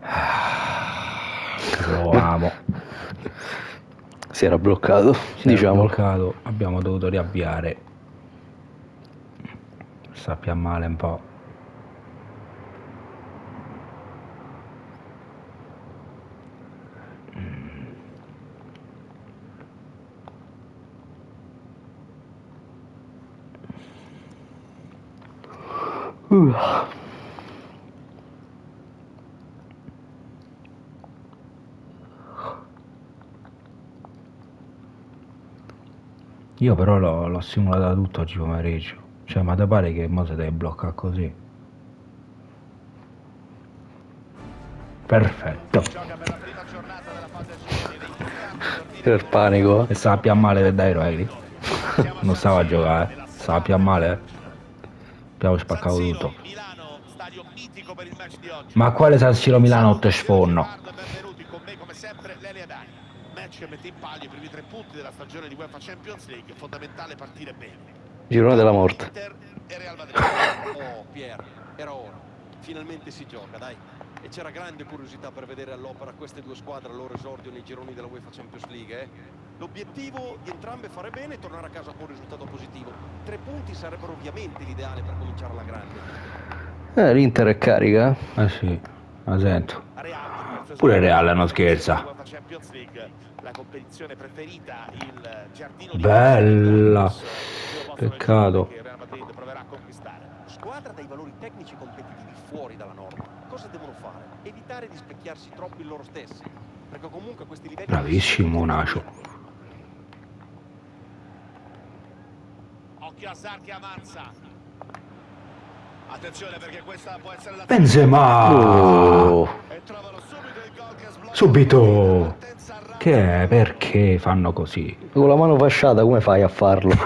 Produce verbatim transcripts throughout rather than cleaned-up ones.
Lo amo. Si era bloccato, Si diciamo. bloccato, abbiamo dovuto riavviare. Sappia male un po'. Uh. Io però l'ho simulata tutto oggi pomeriggio. Cioè, ma te pare che mo si deve bloccare così? Perfetto. Per panico. E stava più a male per Dairo, eh? Non stava a giocare, eh? Stava più a male, eh? Abbiamo spaccato tutto. Ma quale San Siro Milano te sfonno? Match mette in palio i primi tre punti della stagione di UEFA Champions League, fondamentale partire bene. Girone della morte. Inter e Real Madrid. Oh, Pier, era ora. Finalmente si gioca, dai. E c'era grande curiosità per vedere all'opera queste due squadre al loro esordio nei gironi della UEFA Champions League, eh? L'obiettivo di entrambe è fare bene e tornare a casa con un risultato positivo. Tre punti sarebbero ovviamente l'ideale per cominciare alla grande. Eh, l'Inter è carica. Eh sì, la sento. Pure Real non scherza. La competizione preferita, il giardino bella. Peccato. che Real Madrid proverà a conquistare. Squadra dai valori tecnici competitivi fuori dalla norma. Cosa devono fare? Evitare di specchiarsi troppo in loro stessi. Perché comunque a questi livelli. Bravissimo Nacio. Occhio a Sarr che avanza. Attenzione perché questa può essere la Benzema! Oh. E trovano subito il gol che sblocca. Subito! Che è? Perché fanno così? Con la mano fasciata come fai a farlo?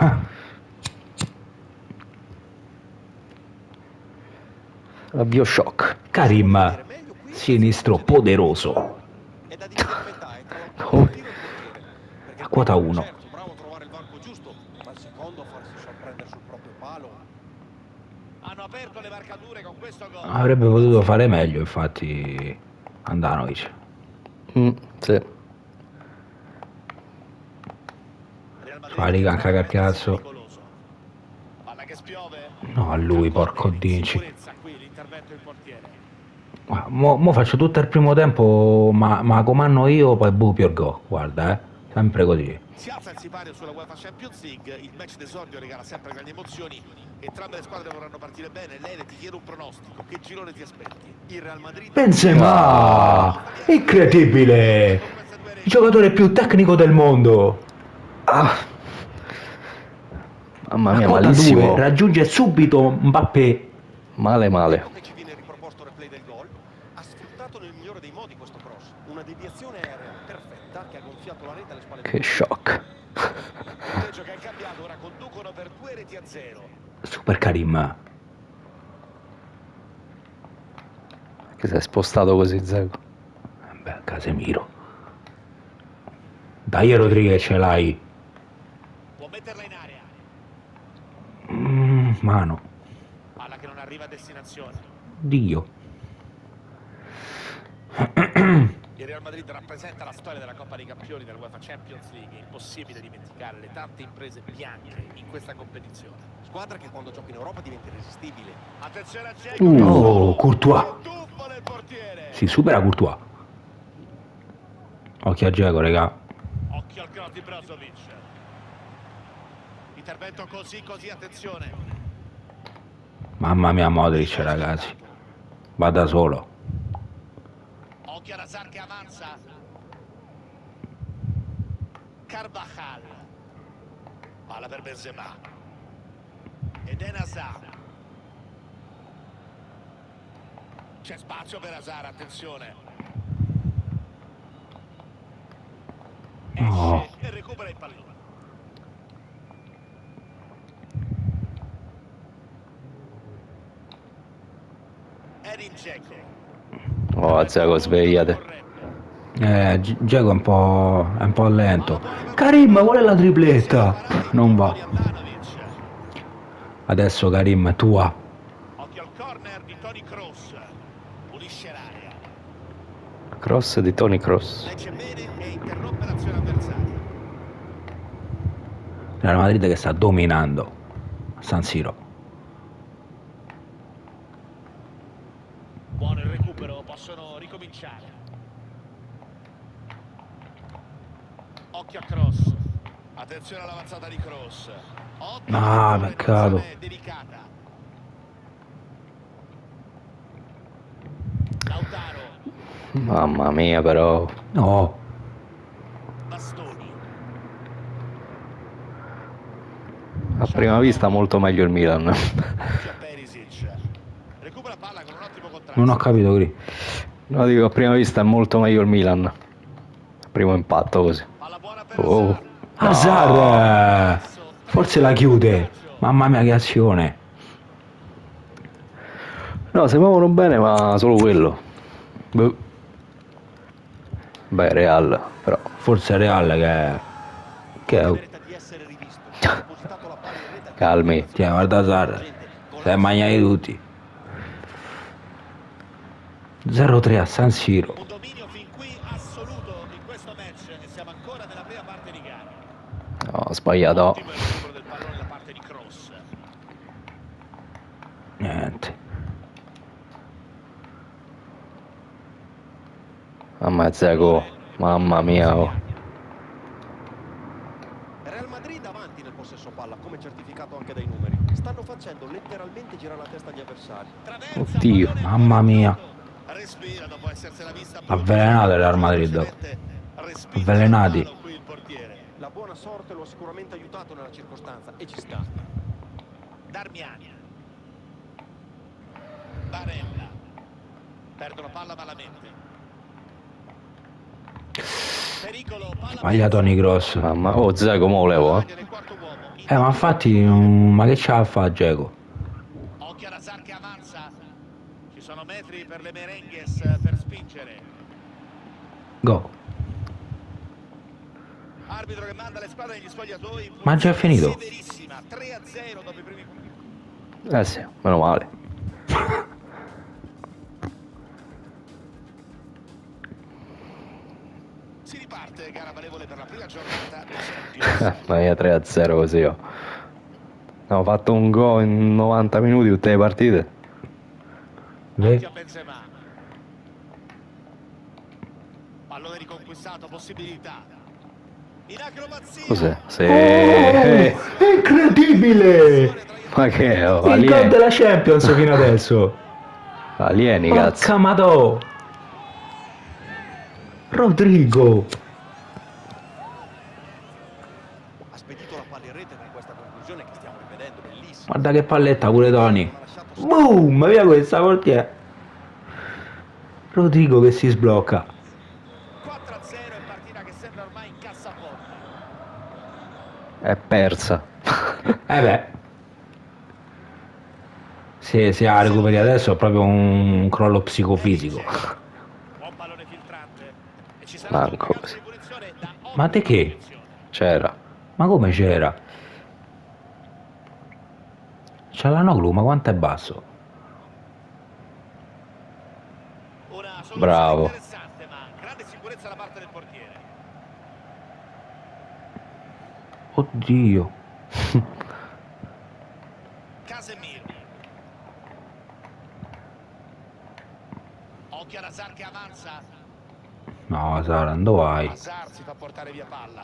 La Bioshock. Karim, sinistro poderoso. È da metà, Come? A quota uno. bravo a trovare il varco giusto, ma il secondo a farsi sorprendere sul proprio palo. Hanno aperto le marcature con questo gol. Avrebbe potuto fare meglio, infatti, Andanovic. Mm, sì. Fa riga anche a cazzo. Palla che spiove. No, a lui, porco dinci. Mo, mo faccio tutto il primo tempo, ma, ma comando io, poi bu Piorgo. Guarda, eh. Sempre così. Si alza il sipario sulla UEFA Champions League, il match d'esordio regala sempre grandi emozioni, entrambe le squadre vorranno partire bene. Lei ti chiede un pronostico, che girone ti aspetti? Il Real Madrid. Benzema! Incredibile! Il giocatore più tecnico del mondo. Ah. Mamma mia, A quota malissimo. due raggiunge subito Mbappé. Male, male. Che ci viene riproposto il replay del gol. Ha sfruttato nel migliore dei modi questo cross, una deviazione aerea perfetta che ha gonfiato la rete alle spalle. Che shock. Il che è cambiato, ora conducono per due reti a zero. Super Karim. Che si è spostato così, Zego. Beh, Casemiro. Dai Rodriguez, ce l'hai. Può metterla in area. Mm, mano. Palla che non arriva a destinazione. Dio. Il Real Madrid rappresenta la storia della Coppa dei Campioni della UEFA Champions League. È impossibile dimenticare le tante imprese bianche in questa competizione. Squadra che quando gioca in Europa diventa irresistibile. Attenzione a Dzeko. Uh, oh, Courtois. Del portiere. Si supera Courtois. Occhio a Dzeko, raga. Occhio al cross di Brozovic. Intervento così, così, attenzione. Mamma mia, Modric, ragazzi. Va da solo. Occhio a Hazard che avanza. Carvajal. Palla per Benzema. Eden Hazard. C'è spazio per Hazard, attenzione. Oh. Esce e recupera il pallone. Edin Dzeko. Oh, Zego, svegliate. Eh, Dzeko è un po'. è un po' lento. Karim, vuole la tripletta. Non va. Adesso Karim, tua. Occhio al corner di Toni Kroos. Pulisce l'area. Cross di Tony Cross. Legge bene e interrompe l'azione avversaria. Real Madrid che sta dominando San Siro. Buono il recupero, possono ricominciare. Occhio a Cross. Attenzione all'avanzata di Cross. Ah, peccato. Delicata. Lautaro. Mamma mia, però. No, Bastoni. A prima vista molto meglio il Milan. Occhio a Perisic. Recupera palla con un ottimo contrasto. non ho capito Gri. No, dico, a prima vista è molto meglio il Milan. Primo impatto così. Palla buona per Oh. Hazard. Hazard! Forse la chiude. Mamma mia che azione. No, si muovono bene, ma solo quello. Boh. Beh, Real, però. Forse è Real che... Che è... Merita di essere rivisto. Ha depositato la palla in rete. Calmi. Tieni, guarda Hazard. Stai mangiati tutti. zero tre a San Siro. Un dominio fin qui assoluto in questo match e siamo ancora nella prima parte di gara. No, ho sbagliato. Ottimo il recupero del pallone da parte di Cross. Niente. Mamma Zego, mamma mia. Oh. Real Madrid avanti nel possesso palla, come certificato anche dai numeri. Stanno facendo letteralmente girare la testa agli avversari. Traversa, Oddio, pallone mamma ancora mia. sotto. Respira dopo essersela vista Avvelenato il Real Madrid. Respinge Avvelenati. il palo qui il portiere. La buona sorte lo ha sicuramente aiutato nella circostanza e ci sta. Darmiani. Barella. Perdono palla malamente. Pericolo, palla Sbaglia Tony Cross. Mamma, oh Zego, mo volevo, eh. nel quarto uomo. Eh ma infatti mm, ma che c'ha a fare Dzeko? Occhio a Hazard che avanza. Ci sono metri per le Merengues per spingere. Go. Arbitro che manda le squadre negli spogliatoi. Ma già è finito? Severissima, tre a zero dopo i primi. Eh sì, meno male. Si riparte, gara valevole per la prima giornata di Champions. Eh, ma io tre a zero così ho. Abbiamo fatto un gol in novanta minuti tutte le partite. Ve- Occhio a Benzema. Pallone riconquistato, possibilità. In acrobazia. Cos'è? Sì. Oh, incredibile! Ma che è? Oh, Il gol alieni, della Champions fino adesso. alieni cazzo. Porca madò. Rodrigo. Ha spedito la palla in rete con questa conclusione che stiamo rivedendo, bellissima. Guarda che palletta pure Tony. Ha lasciato Boom, via questa portiere. Rodrigo che si sblocca. quattro a zero è partita che sembra ormai in cassaforte. È persa. Eh beh. Se, se la recuperi adesso è proprio un crollo psicofisico. Buon pallone filtrante. E ci sarà Manco un calcio così. di punizione da Ma te che? posizione. C'era. Ma come c'era? C'ha la Noglu, ma quanto è basso? Una soluzione Bravo. interessante, ma grande sicurezza da parte del portiere. Oddio. Casemiro. Occhio a Hazard che avanza. No, Sara, dove vai? Hazard si fa portare via palla.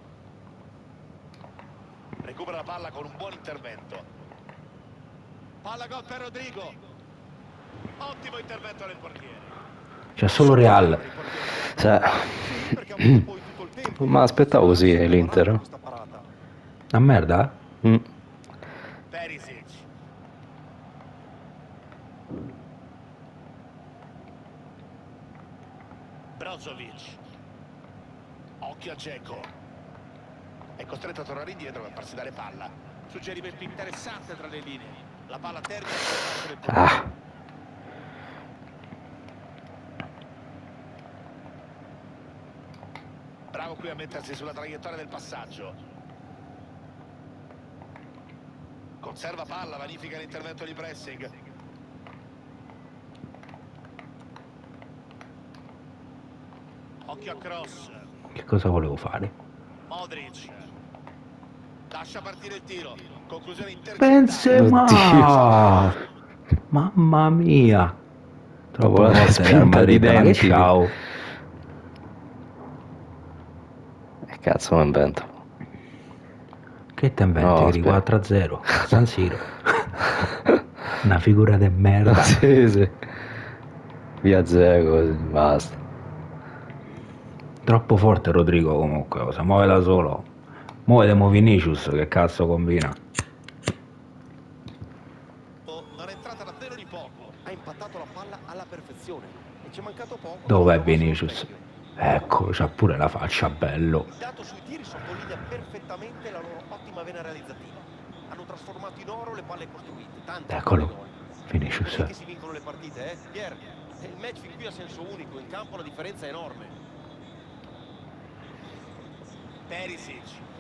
Recupera la palla con un buon intervento. Palla gol per Rodrigo. Ottimo intervento del portiere. C'è solo Real. Cioè, perché ha avuto poi tutto il tempo. ma aspettavo così l'Inter. Questa parata. Una merda? Mm. Perisic. Brozovic. Occhio a Dzeko. È costretto a tornare indietro per farsi dare palla. Suggerimento interessante tra le linee. La palla termina sul campo del portiere. Ah, Bravo qui a mettersi sulla traiettoria del passaggio. Conserva palla, vanifica l'intervento di pressing. Occhio a cross. Che cosa volevo fare? Modric. Lascia partire il tiro. Conclusione intercettata. Benzema! Mamma mia! Troppo la forte spinta Real Madrid, di ma che denti. ciao! E cazzo mi invento. Che te inventi? No, Che di aspetta. quattro a zero San Siro. Una figura di merda. Sì, sì. Via Zego, basta. Troppo forte Rodrigo comunque, cosa muove da solo. Mo vediamo Vinicius che cazzo combina. Non è entrata davvero di poco. Ha impattato la palla alla perfezione e ci è mancato poco. Dov'è Trovò sullo Vinicius? specchio. Ecco, c'ha pure la faccia, bello. Il dato sui tiri sottolinea perfettamente la loro ottima vena realizzativa. Hanno trasformato in oro le palle costruite, tante Eccolo, gol. Vinicius. Così che si vincono le partite, eh? Pier, il match fin qui ha senso unico, in campo la differenza è enorme. Perisic.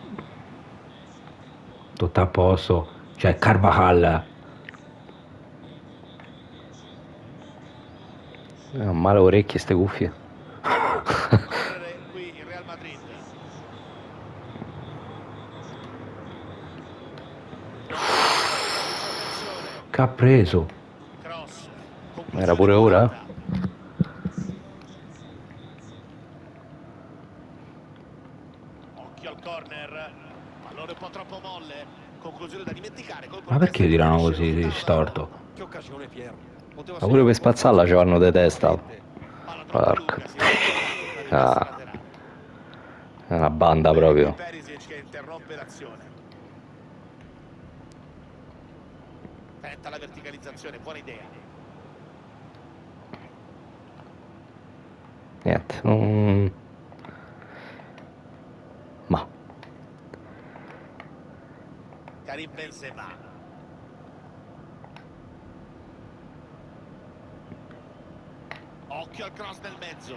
Tutto a posto. C'è Carvajal. Eh, male orecchie ste cuffie. Correre qui il Real Madrid. Che ha preso? Cross. Era pure ora? Occhio al corner. Pallone un po' troppo molle. Conclusione da dimenticare. Ma perché tirano così storto? Che occasione, Pier. Poteva Ma pure per spazzarla ci vanno di testa. Palla troppo Porca. lunga, si è una Ah. laterale. È una banda proprio. Perisic che interrompe l'azione. Tenta la verticalizzazione, buona idea. Niente. Non... Ma. Karim Benzema. Occhio al cross nel mezzo.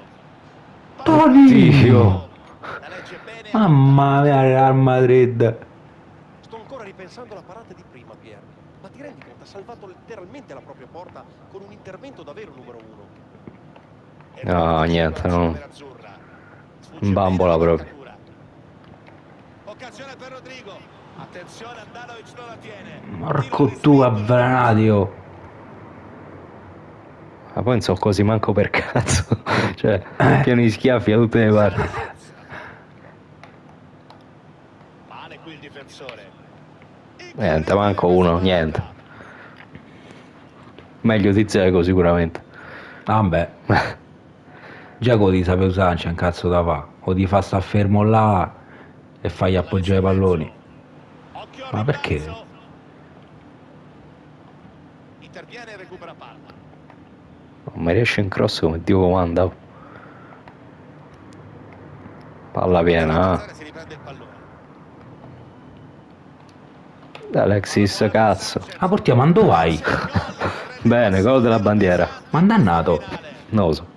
Tonio! La legge bene. Mamma mia, Real Madrid. Sto ancora ripensando alla parata di prima, Pier. Ma ti rendi conto? Ha salvato letteralmente la propria porta con un intervento davvero numero uno. No, niente, no. Un bambola proprio. Occasione per Rodrigo. Attenzione, Andanovic non la tiene. Marco tu, avvelenatio. Ma poi non so così manco per cazzo. Cioè, pieno di schiaffi da tutte le parti. Male qui il difensore. Niente, manco uno, niente. Meglio di Zego sicuramente. Vabbè. Giacomo ti sape usare, c'è un cazzo da fa. O ti fa sta fermo là e fai appoggiare i palloni. Ma perché? Interviene e recupera palla. Non mi riesce in cross come Dio comanda. Palla piena. Si riprende il pallone. Alexis, cazzo. Ah, portiamo, ma dove vai? Bene, gol della bandiera. Ma dannato. Non lo so.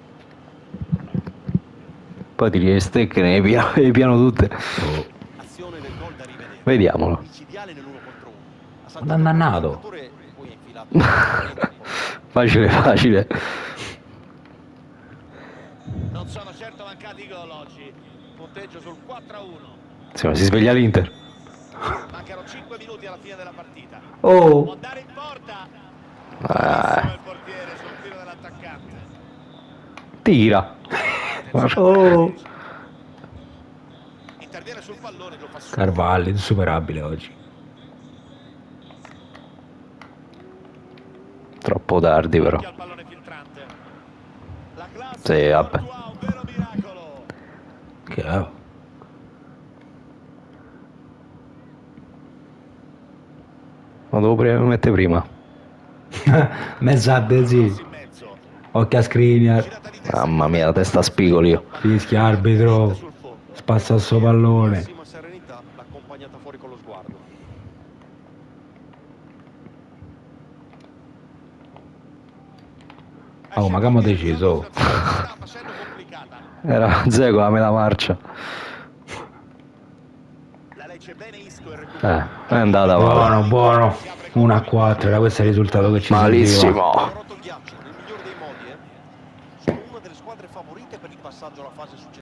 Poi ti le stecche ne piano, ne piano tutte. Azione del gol da rivedere. Vediamolo. Micidiale nell'uno contro uno. Ha Ma saltato il dannato. giocatore e poi ha infilato. Facile, facile. Non sono certo mancati i gol oggi. Punteggio sul quattro a uno. Sì, ma si sveglia l'Inter. Mancano cinque minuti alla fine della partita. Oh. Può andare in porta. Ah, Il portiere sul tiro dell'attaccante. tira. Oh. Interviene sul pallone, lo fa su. Carvalho, insuperabile oggi. Troppo tardi però. Al pallone filtrante. La classe Sì, vabbè. di Courtois, un vero miracolo. Che è? Ma devo pre- mettere prima. Mezz'adde sì. In mezzo. Occhio a Skriniar. Girata di testa. Mamma mia, la testa spigoli io. Fischia arbitro. Sul fondo. Spazza il suo pallone. Massima serenità l'ha accompagnata fuori con lo sguardo. Oh, ma che abbiamo deciso? Sta facendo complicata. Era Zego a metà marcia. La legge bene Isco e recupera. Eh, è andata male. Buono, buono. uno a quattro, era questo il risultato che ci serviva. Malissimo. Ha rotto il ghiaccio nel migliore dei modi, eh. Sono una delle squadre favorite per il passaggio alla fase successiva.